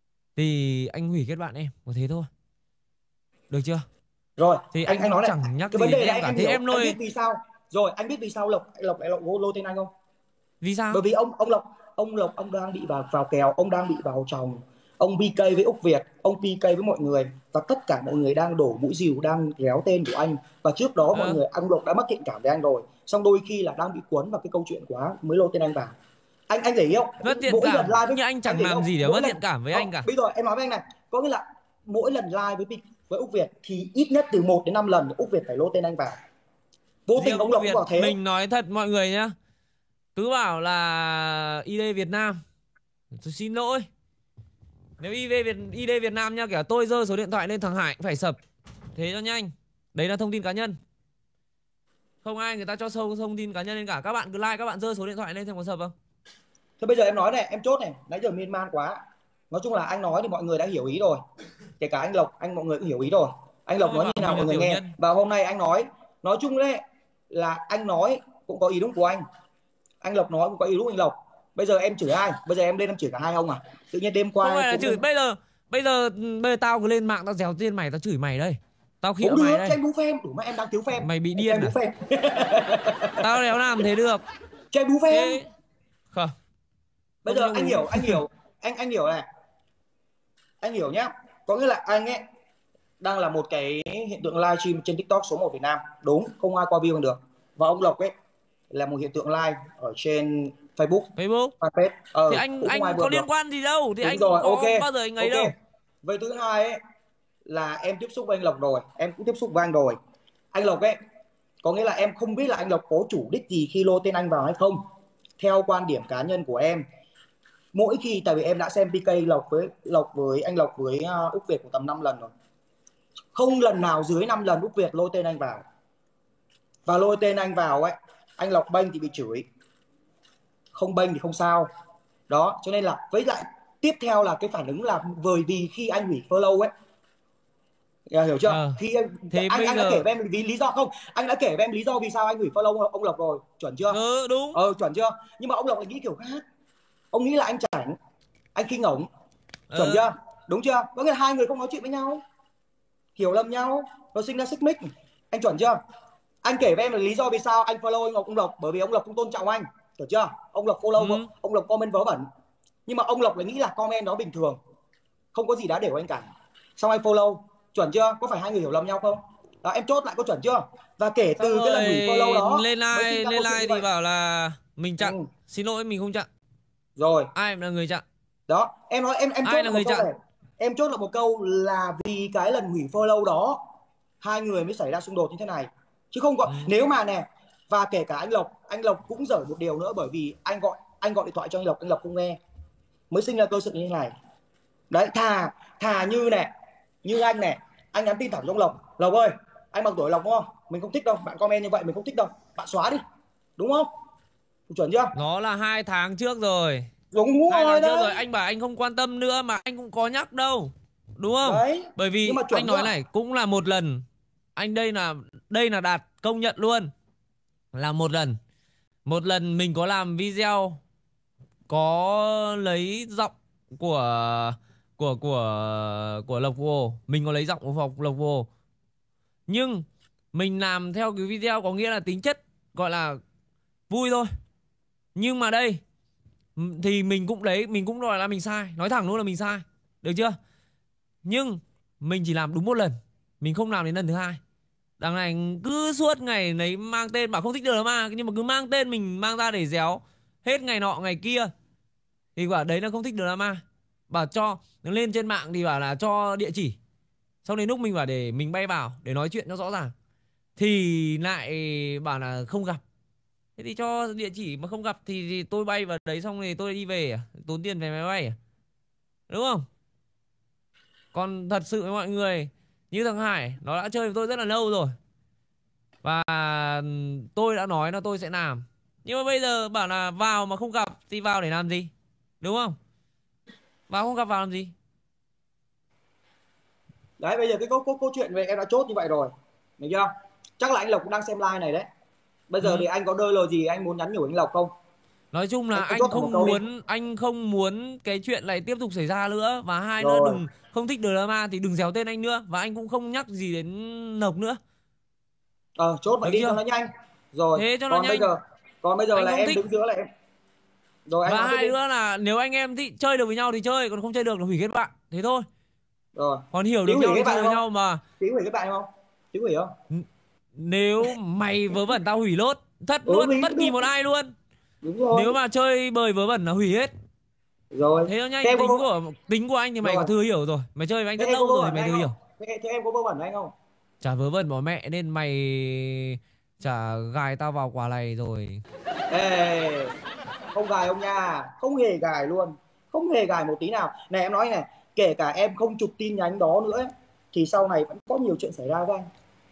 thì anh hủy kết bạn em, có thế thôi. Được chưa? Rồi Thì anh anh anh nói cũng này, chẳng nhắc cái gì vấn đến đề em này cả. em Thế hiểu, em anh biết nuôi vì sao. Rồi anh biết vì sao Lộc Lộc lại Lộc lôi tên anh không? vì sao? Bởi vì ông ông Lộc ông Lộc ông đang bị vào vào kèo, ông đang bị vào chồng, ông pê ca với Úc Việt, ông pê ca với mọi người, và tất cả mọi người đang đổ mũi dìu, đang réo tên của anh. Và trước đó mọi Ờ. người, ông Lộc đã mất thiện cảm với anh rồi, xong đôi khi là đang bị cuốn vào cái câu chuyện quá mới lôi tên anh vào. anh anh để ý không, Mất thiện mỗi lần cảm live với nhưng anh anh chẳng để ý làm không, gì để mỗi mất lần thiện cảm với không, anh cả. bây giờ em nói với anh này, có nghĩa là mỗi lần live với với Úc Việt thì ít nhất từ một đến năm lần Úc Việt phải lôi tên anh vào. Vô tình Riêng ông Úc Lộc cũng Việt, vào thế. mình nói thật mọi người nhá, cứ bảo là i đê Việt Nam, tôi xin lỗi. Nếu i đê Việt i đê Việt Nam nhá, kể tôi giơ số điện thoại lên thằng Hải cũng phải sập. Thế cho nhanh. Đấy là thông tin cá nhân. Không ai người ta cho sâu thông tin cá nhân lên cả. Các bạn cứ like, các bạn giơ số điện thoại lên xem có sập không. Thế bây giờ em nói này, em chốt này, nãy giờ miên man quá. Nói chung là anh nói thì mọi người đã hiểu ý rồi. Kể cả anh Lộc, anh mọi người cũng hiểu ý rồi. Anh Lộc Không nói như nào mọi người nghe. nhân. Và hôm nay anh nói, nói chung đấy là anh nói cũng có ý đúng của anh. Anh Lộc nói cũng có ý đúng của anh Lộc. Bây giờ em chửi ai? Bây giờ em lên em chửi cả hai ông à? Tự nhiên đêm qua Không phải là cũng chửi, lên... bây giờ bây giờ bây giờ tao cứ lên mạng tao déo tên mày, tao chửi mày đây. Tao khịa cũng mày được, đây. cho em bú phim, đủ mà em đang thiếu phim. Mày bị Em điên em à? bú phim. Tao đéo làm thế được. Cho em bú phim. Thế... Không. Bây Không giờ cho anh bú. hiểu, anh hiểu, anh anh hiểu này. Anh hiểu nhá. Có nghĩa là anh ấy đang là một cái hiện tượng live stream trên TikTok số một Việt Nam, đúng, không ai qua view bằng được. Và ông Lộc ấy là một hiện tượng live ở trên Facebook, Facebook. fanpage, ờ, Thì anh cũng không ai anh có vượt được. liên quan gì đâu, thì Đúng anh cũng rồi, có ok, bao giờ anh ấy ok. đâu. Vậy thứ hai ấy là em tiếp xúc với anh Lộc rồi, em cũng tiếp xúc với anh rồi. Anh Lộc ấy, có nghĩa là em không biết là anh Lộc có chủ đích gì khi lôi tên anh vào hay không. Theo quan điểm cá nhân của em, mỗi khi, tại vì em đã xem pê ca Lộc với Lộc với anh Lộc với uh, Úc Việt của tầm năm lần rồi, không lần nào dưới năm lần Úc Việt lôi tên anh vào. Và lôi tên anh vào ấy, anh Lộc bênh thì bị chửi, không bênh thì không sao. Đó, cho nên là với lại tiếp theo là cái phản ứng là bởi vì khi anh hủy follow ấy, hiểu chưa? Ờ. Khi anh anh, anh giờ... đã kể với em vì lý do không? Anh đã kể với em lý do vì sao anh hủy follow ông Lộc rồi, chuẩn chưa? Ừ, đúng. Ờ, chuẩn chưa? Nhưng mà ông Lộc lại nghĩ kiểu khác. Ông nghĩ là anh chảnh, anh khinh ổng, chuẩn ờ. chưa? Đúng chưa? Có nghĩa là hai người không nói chuyện với nhau, hiểu lầm nhau, nó sinh ra xích mích. Anh chuẩn chưa? anh kể với em là lý do vì sao anh follow anh Lộc, ông Lộc bởi vì ông Lộc cũng tôn trọng anh, hiểu chưa? Ông Lộc follow, Ừ. ông Lộc comment vớ vẩn, nhưng mà ông Lộc lại nghĩ là comment đó bình thường, không có gì đáng để của anh cả. Xong anh follow, chuẩn chưa? Có phải hai người hiểu lầm nhau không? Đó, em chốt lại có chuẩn chưa? Và kể Xong từ cái lần rồi hủy follow đó lên mới sinh like ra lên câu chuyện like như thì vậy. bảo là mình chặn. Ừ. Xin lỗi mình không chặn. Rồi. Ai là người chặn? Đó, em nói em em Ai chốt là lại một người câu chặn? này. Em chốt lại một câu là vì cái lần hủy follow đó hai người mới xảy ra xung đột như thế này. Chứ không có Ừ. nếu mà nè, và kể cả anh Lộc, anh Lộc cũng dở một điều nữa, bởi vì anh gọi anh gọi điện thoại cho anh Lộc, anh Lộc không nghe, mới sinh ra câu chuyện như thế này. Đấy, thà thà như nè, như anh nè, anh nhắn tin thẳng cho ông Lộc, Lộc ơi, anh bằng tuổi Lộc đúng không? Mình không thích đâu, bạn comment như vậy mình không thích đâu, bạn xóa đi, đúng không? Chuẩn chưa? Nó là hai tháng trước rồi. Đúng Hai rồi tháng trước rồi, đấy. anh bảo anh không quan tâm nữa mà anh cũng có nhắc đâu. Đúng không? Đấy, Bởi nhưng vì mà anh chuẩn nói chưa? này, cũng là một lần. Anh đây là đây là Đạt công nhận luôn. Là một lần. Một lần mình có làm video, có lấy giọng của của của của Lộc Hồ, mình có lấy giọng của Lộc Hồ. Nhưng mình làm theo cái video có nghĩa là tính chất gọi là vui thôi. Nhưng mà đây thì mình cũng đấy, mình cũng nói là mình sai, nói thẳng luôn là mình sai, được chưa? Nhưng mình chỉ làm đúng một lần, mình không làm đến lần thứ hai. Đằng này cứ suốt ngày lấy mang tên, bảo không thích drama, nhưng mà cứ mang tên mình mang ra để déo hết ngày nọ ngày kia. Thì bảo đấy là không thích drama. Bảo cho lên trên mạng thì bảo là cho địa chỉ. Sau đến lúc mình bảo để mình bay vào để nói chuyện cho rõ ràng, thì lại bảo là không gặp. Thế thì cho địa chỉ mà không gặp thì, thì tôi bay vào đấy xong rồi tôi đi về à? Tốn tiền về máy bay à? Đúng không? Còn thật sự với mọi người, như thằng Hải nó đã chơi với tôi rất là lâu rồi, và tôi đã nói là tôi sẽ làm. Nhưng mà bây giờ bảo là vào mà không gặp thì vào để làm gì? Đúng không? Vào không gặp vào làm gì? Đấy, bây giờ cái câu, câu, câu chuyện về em đã chốt như vậy rồi, được chưa? Chắc là anh Lộc cũng đang xem live này đấy. Bây giờ Ừ. thì anh có đôi lời gì anh muốn nhắn nhủ anh Lộc không? Nói chung là Anh, anh anh chốt một không câu đi. muốn anh không muốn cái chuyện này tiếp tục xảy ra nữa. Và hai nữa, Rồi. đừng không thích drama thì đừng déo tên anh nữa. Và anh cũng không nhắc gì đến Lộc nữa. Ờ, chốt vậy Được đi cho chưa? nó nhanh. Rồi, Thế cho nó còn bây nhanh. giờ còn bây giờ Anh là không em thích. đứng giữa là em. Rồi anh Và nói tiếp hai đi. nữa là nếu anh em thì chơi được với nhau thì chơi, còn không chơi được là hủy kết bạn. Thế thôi. Rồi. Còn hiểu được Tí hủy nhau thì cái bạn chơi với không? nhau mà. Tí hủy cái bạn không? Tí hủy không? N- Nếu mày vớ vẩn tao hủy lốt. Thật Ừ, luôn, hủy bất cũng kỳ được. một ai luôn. Đúng rồi. Nếu mà chơi bời vớ vẩn là hủy hết. Rồi. Thế nó Thế nhanh. em Tính có của tính của anh thì mày có rồi. thừa hiểu rồi. Mày chơi với anh Thế rất em có lâu vớ rồi thì vẩn mày anh thừa không? hiểu. Thế, thế em có vớ vẩn anh không? Chả vớ vẩn bỏ mẹ nên mày chả gài tao vào quả này rồi. Ê, không gài ông nha, không hề gài luôn, không hề gài một tí nào. Này em nói này, kể cả em không chụp tin nhắn đó nữa ấy, thì sau này vẫn có nhiều chuyện xảy ra với anh.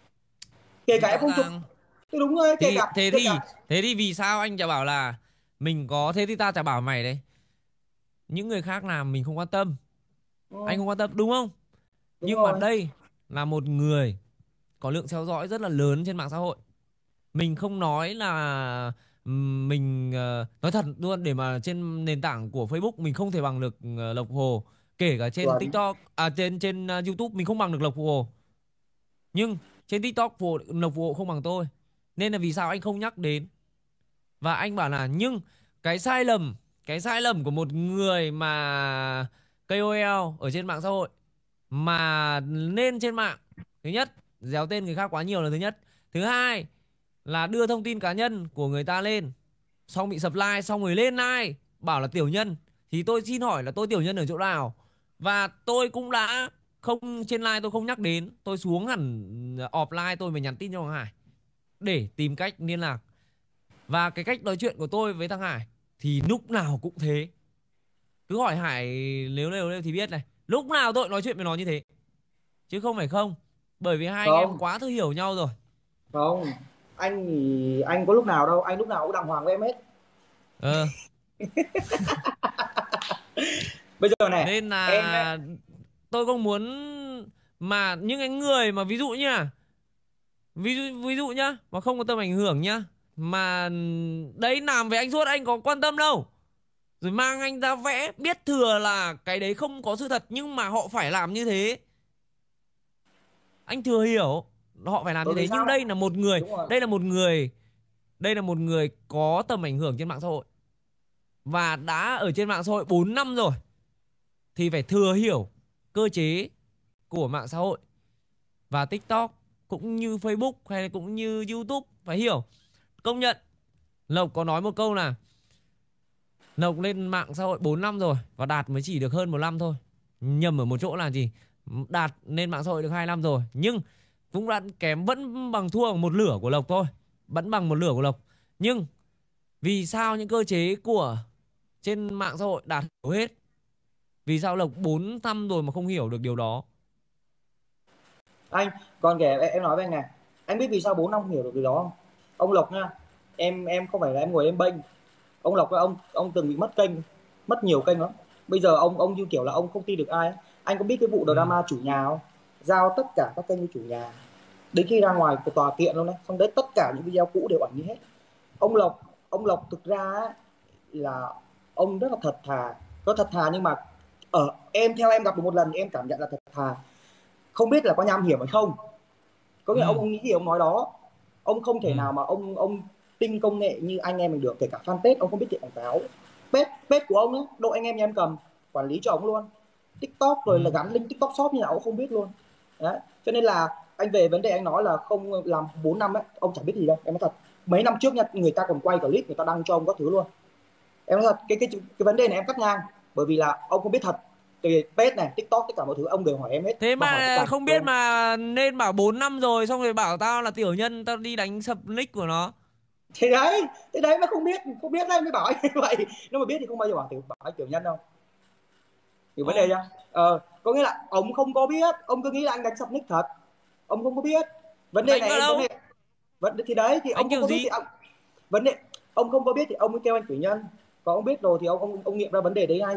Kể Thì cả em rõ không chụp ràng. thì đúng rồi, kể Thì cả thế kể thì cả thế thì vì sao anh chả bảo là mình có, thế thì ta chả bảo mày đấy. Những người khác làm mình không quan tâm. ừ, Anh không quan tâm đúng không? đúng Nhưng mà rồi. đây là một người có lượng theo dõi rất là lớn trên mạng xã hội. Mình không nói là ừm, mình ờ, nói thật luôn, để mà trên nền tảng của Facebook mình không thể bằng được ờ, Lộc Hồ. Kể cả trên Chuẩn. TikTok, à trên trên ờ, YouTube mình không bằng được Lộc Hồ. Nhưng trên TikTok Hồ, Lộc Hồ không bằng tôi. Nên là vì sao anh không nhắc đến. Và anh bảo là nhưng cái sai lầm, cái sai lầm của một người mà ca o lờ ở trên mạng xã hội mà lên trên mạng, thứ nhất, déo tên người khác quá nhiều là thứ nhất. Thứ hai là đưa thông tin cá nhân của người ta lên, xong bị sập like, xong rồi lên like bảo là tiểu nhân. Thì tôi xin hỏi là tôi tiểu nhân ở chỗ nào? Và tôi cũng đã không, trên like tôi không nhắc đến, tôi xuống hẳn offline tôi mới nhắn tin cho thằng Hải để tìm cách liên lạc. Và cái cách nói chuyện của tôi với thằng Hải thì lúc nào cũng thế. Cứ hỏi Hải nếu nếu, nếu thì biết này, lúc nào tôi nói chuyện với nó như thế, chứ không phải không. Bởi vì hai anh em Không, quá thừa hiểu nhau rồi. không, anh thì anh có lúc nào đâu, anh lúc nào cũng đàng hoàng với em hết. Ờ. Bây giờ này Nên em ấy, là tôi không muốn mà những cái người mà ví dụ như là ví dụ ví dụ nhá, mà không có tầm ảnh hưởng nhá, mà đấy làm với anh suốt anh có quan tâm đâu. Rồi mang anh ra vẽ, biết thừa là cái đấy không có sự thật nhưng mà họ phải làm như thế. Anh thừa hiểu. họ phải làm Bởi như vì thế. Nhưng sao? đây là một người, Đúng rồi. đây là một người, đây là một người có tầm ảnh hưởng trên mạng xã hội và đã ở trên mạng xã hội bốn năm rồi thì phải thừa hiểu cơ chế của mạng xã hội và TikTok cũng như Facebook hay cũng như YouTube, phải hiểu. Công nhận Lộc có nói một câu là Lộc lên mạng xã hội bốn năm rồi và Đạt mới chỉ được hơn một năm thôi. Nhầm ở một chỗ là gì? Đạt lên mạng xã hội được hai năm rồi nhưng cũng đã kém, vẫn bằng thua một nửa của Lộc thôi, vẫn bằng một nửa của Lộc. Nhưng vì sao những cơ chế của trên mạng xã hội Đạt hiểu hết? Vì sao Lộc bốn năm rồi mà không hiểu được điều đó? Anh còn kể em nói với anh này, anh biết vì sao bốn năm không hiểu được điều đó không? Ông Lộc nha, em em không phải là em ngồi em bênh ông Lộc, là ông ông từng bị mất kênh, mất nhiều kênh lắm. Bây giờ ông ông như kiểu là ông không tin được ai. Anh có biết cái vụ Ừ. drama chủ nhà không? Giao tất cả các kênh cho chủ nhà, đến khi ra ngoài của tòa kiện luôn đấy, xong đấy tất cả những video cũ đều ẩn đi hết. Ông Lộc ông Lộc thực ra á, là ông rất là thật thà, có thật thà nhưng mà ở em theo em gặp được một lần em cảm nhận là thật thà, không biết là có nham hiểm hay không. Có nghĩa là Ừ. ông, ông nghĩ gì ông nói đó, ông không thể Ừ. nào mà ông ông tin công nghệ như anh em mình được. Kể cả fanpage ông không biết chạy quảng cáo, page page của ông ấy, độ anh em nhà em cầm quản lý cho ông luôn, TikTok rồi là Ừ. gắn link TikTok shop như nào ông không biết luôn đấy. Cho nên là anh về vấn đề anh nói là không làm bốn năm ấy, ông chẳng biết gì đâu. Em nói thật, mấy năm trước nha, người ta còn quay clip, người ta đăng cho ông các thứ luôn. Em nói thật, cái cái cái vấn đề này em cắt ngang, bởi vì là ông không biết thật. Thì page này, TikTok, tất cả mọi thứ ông đều hỏi em hết. Thế Và hỏi tất mà cả không biết mà nên bảo bốn năm rồi xong rồi bảo tao là tiểu nhân, tao đi đánh sập nick của nó. thì đấy thế đấy mà không biết không biết đấy mới bảo anh như vậy. Nếu mà biết thì không bao giờ bảo tiểu bảo anh tiểu nhân đâu. Hiểu vấn đề Ô, chưa? Ờ, có nghĩa là ông không có biết, ông cứ nghĩ là anh đánh sập nick thật, ông không có biết. Vấn đề đánh này vào em vấn đâu? đề vấn đề thì đấy thì Đánh ông không kiểu có biết gì? thì ông vấn đề ông không có biết thì ông mới kêu anh tiểu nhân. Còn ông biết rồi thì ông ông ông nghiệm ra vấn đề đấy ngay.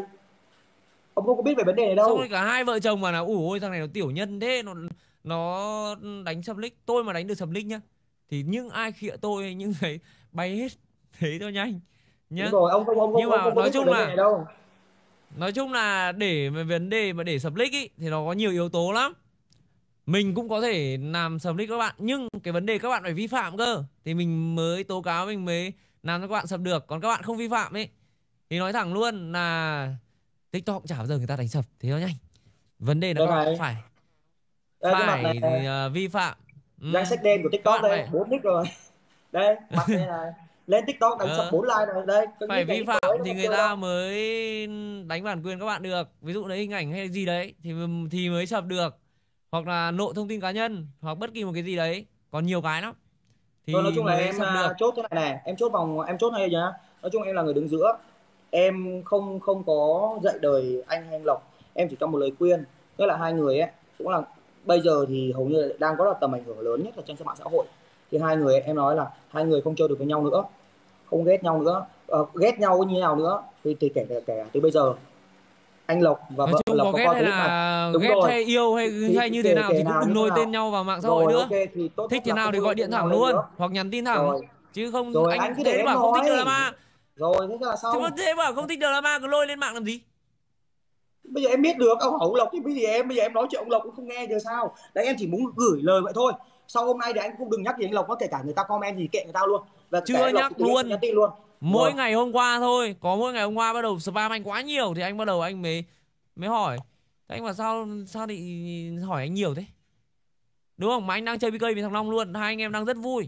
Ông không có biết về vấn đề này Xong rồi đâu. cả hai vợ chồng mà là ủi ôi thằng này nó tiểu nhân thế, nó nó đánh sập nick. Tôi mà đánh được sập nick nhá thì những ai khịa tôi những cái bay hết thế thôi nhanh Đúng nhá. rồi, ông không ông không Nhưng ông mà không có nói biết về chung vấn đề là này đâu. nói chung là để mà vấn đề mà để sập nick ý thì nó có nhiều yếu tố lắm. Mình cũng có thể làm sập nick các bạn, nhưng cái vấn đề các bạn phải vi phạm cơ thì mình mới tố cáo, mình mới làm cho các bạn sập được. Còn các bạn không vi phạm ấy thì nói thẳng luôn là TikTok cũng chả bao giờ người ta đánh sập thế nó nhanh. Vấn đề là Đây các bạn này, phải đây cái mặt này, phải uh, vi phạm. danh Ừm, sách đen của các TikTok bạn đây, phải bốn nick rồi. Đây mặt đây này, lên TikTok đánh sập ờ, bốn like rồi đây, cái phải nick này vi ít mới phạm nó thì không người chơi đâu. ta mới đánh bản quyền các bạn được. Ví dụ lấy hình ảnh hay gì đấy thì thì mới sập được, hoặc là lộ thông tin cá nhân hoặc bất kỳ một cái gì đấy, còn nhiều cái lắm Thôi nói thì chung là mới em sập à, được. chốt thế này này, em chốt vòng em chốt hay nhá. Nói chung em là người đứng giữa, em không không có dạy đời anh hay anh Lộc, em chỉ cho một lời khuyên. Tức là hai người ấy cũng là bây giờ thì hầu như là đang có là tầm ảnh hưởng lớn nhất là trên mạng xã hội. Thì hai người ấy, em nói là hai người không chơi được với nhau nữa, không ghét nhau nữa. Ờ, ghét nhau như thế nào nữa thì, thì kể kể cả từ bây giờ anh Lộc và Nói vợ chung Lộc có có ghét coi hay clip này. là Đúng ghét rồi, hay yêu hay thì, hay thì như thế kể nào kể thì cũng nào đừng như thế nôi tên nào. nhau vào mạng xã hội Rồi nữa. ok, thì tốt Thích nhất thế là nào không thì lôi gọi điện tên nhau thẳng đây luôn nữa. hoặc nhắn tin thẳng, Rồi chứ không rồi anh anh cứ để thế em bảo không thích nói. drama. Rồi thế là Thế mà xong. thế bảo không thích drama cứ lôi lên mạng làm gì? Bây giờ em biết được ông Hậu Lộc thì bây giờ em bây giờ em nói chuyện ông Lộc cũng không nghe giờ sao. Đấy em chỉ muốn gửi lời vậy thôi. Sau hôm nay thì anh cũng đừng nhắc gì anh Lộc, có kể cả người ta comment gì kệ người ta luôn. Và kể Chưa anh Lộc thì nhắc tự nhiên nhắn luôn. tin luôn. Rồi Mỗi ngày hôm qua thôi, có mỗi ngày hôm qua bắt đầu spam anh quá nhiều thì anh bắt đầu anh mới mới hỏi. Thế anh bảo sao sao thì hỏi anh nhiều thế? Đúng không? Mà anh đang chơi bê ca với thằng Long luôn, hai anh em đang rất vui.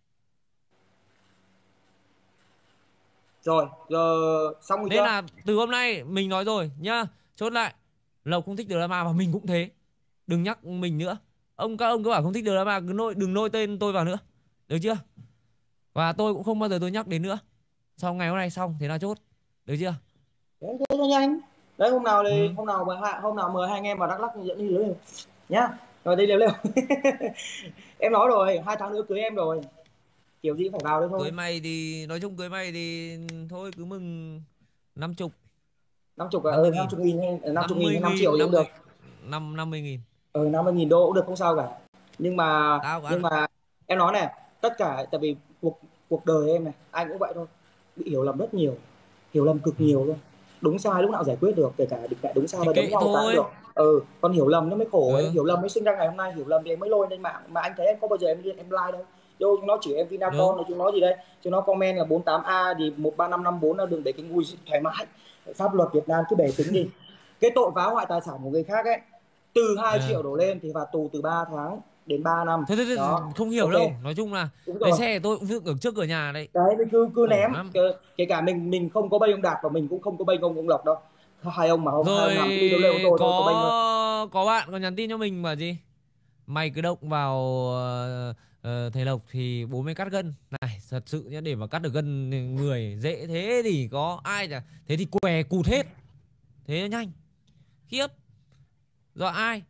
rồi giờ xong rồi Nên chưa? là từ hôm nay mình nói rồi nhá, chốt lại. Lộc không thích drama và mình cũng thế. Đừng nhắc mình nữa. Ông các ông cứ bảo không thích drama cứ nôi đừng nôi tên tôi vào nữa. Được chưa? Và tôi cũng không bao giờ tôi nhắc đến nữa. Sau ngày hôm nay xong thế là chốt. Được chưa? Đấy, thế cho nhanh. Đấy hôm nào thì Ừ. hôm nào mà hôm nào mời hai anh em vào Đắk Lắk dẫn đi lưới nhá. Rồi đi liều liều. Em nói rồi, hai tháng nữa cưới em rồi. Kiểu gì cũng phải vào đấy thôi. Cưới mày thì nói chung cưới mày thì thôi cứ mừng năm chục, Năm chục năm ờ mươi năm nghìn, chục nghìn hay năm chục năm nghìn mươi hay năm triệu nghìn, gì cũng năm được. mươi, năm năm mươi nghìn. Ờ năm mươi nghìn đô cũng được không sao cả. Nhưng mà Tao nhưng ăn. mà em nói này, tất cả tại vì cuộc cuộc đời em này, anh cũng vậy thôi. Bị hiểu lầm rất nhiều, hiểu lầm cực Ừ. nhiều luôn. đúng sai lúc nào giải quyết được, kể cả địch lại đúng sai Thì và đấm kệ nhau cái thôi. được. Ừ, còn hiểu lầm nó mới khổ ấy, Ừ. hiểu lầm mới sinh ra ngày hôm nay, hiểu lầm thì em mới lôi lên mạng, mà anh thấy em có bao giờ em em like đâu. Vô chúng nó chỉ em Vinacon Đúng. là chúng nó gì đây, chúng nó comment là bốn tám A thì một ba năm năm bốn là đừng để cái ngùi thoải mái. Pháp luật Việt Nam cứ bể tính đi. Cái tội phá hoại tài sản của người khác ấy, từ hai Ừ. triệu đổ lên thì phạt tù từ ba tháng đến ba năm. Thôi, thôi, thôi, Đó, không hiểu ok. đâu. Nói chung là Đúng cái rồi. xe của tôi cũng dựng ở trước cửa nhà đấy. Đấy, cứ cứ Khổ ném. lắm. Kể, kể cả mình mình không có bay ông Đạt và mình cũng không có bay ông ông Lộc đâu. Hai ông mà không, hai ông Rồi nào cũng đi đấu lều với tôi thôi, có bay thôi. có có bạn còn nhắn tin cho mình bảo gì? Mày cứ động vào ờ, ờ, thầy Lộc thì bố mày cắt gân. Này, thật sự nhá, để mà cắt được gân người dễ thế thì có ai chả. Thế thì què cụt hết. Thế nhanh. Khiếp. Do ai?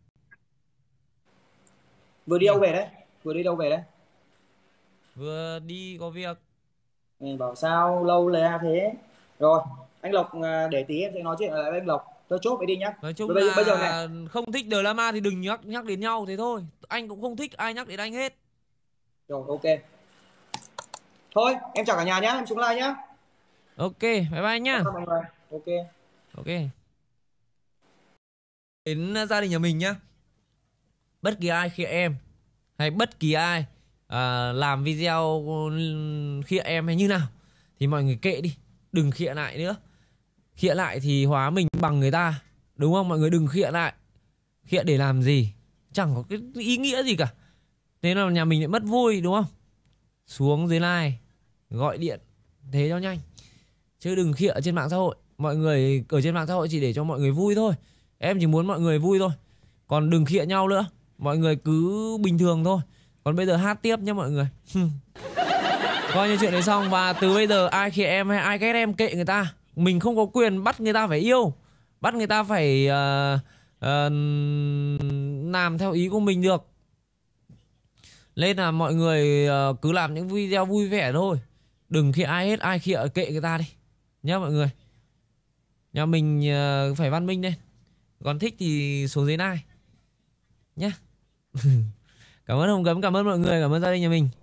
Vừa đi Nhỉ? đâu về đấy? Vừa đi đâu về đấy? Vừa đi có việc. Mình bảo sao lâu lè thế. Rồi, anh Lộc à, để tí em sẽ nói chuyện lại với anh Lộc. Tôi chốt vậy đi nhá. Nói Bây chung bây, bây giờ này. là không thích drama thì đừng nhắc nhắc đến nhau thế thôi. Anh cũng không thích ai nhắc đến anh hết. Rồi, ok. Thôi, em chào cả nhà nhá, em xuống live nhá. Ok, bye bye nhá. Cảm ơn mọi người. Ok. Ok. Đến gia đình nhà mình nhá. Bất kỳ ai khi em hay bất kỳ ai à, làm video khịa em hay như nào thì mọi người kệ đi, đừng khịa lại nữa. Khịa lại thì hóa mình bằng người ta, đúng không? Mọi người đừng khịa lại. Khịa để làm gì? Chẳng có cái ý nghĩa gì cả. Thế là nhà mình lại mất vui, đúng không? Xuống dưới like, gọi điện thế cho nhanh, chứ đừng khịa trên mạng xã hội. Mọi người ở trên mạng xã hội chỉ để cho mọi người vui thôi. Em chỉ muốn mọi người vui thôi, còn đừng khịa nhau nữa. Mọi người cứ bình thường thôi. Còn bây giờ hát tiếp nhé mọi người. Coi như chuyện đấy xong. Và từ bây giờ ai khịa em hay ai ghét em kệ người ta. Mình không có quyền bắt người ta phải yêu, bắt người ta phải uh, uh, làm theo ý của mình được. Nên là mọi người uh, cứ làm những video vui vẻ thôi. Đừng khịa ai hết, ai khịa kệ người ta đi nhá mọi người. Nhà mình uh, phải văn minh lên. Còn thích thì xuống dưới này nhá. Cảm ơn Hồng Gấm, cảm ơn mọi người, cảm ơn gia đình nhà mình.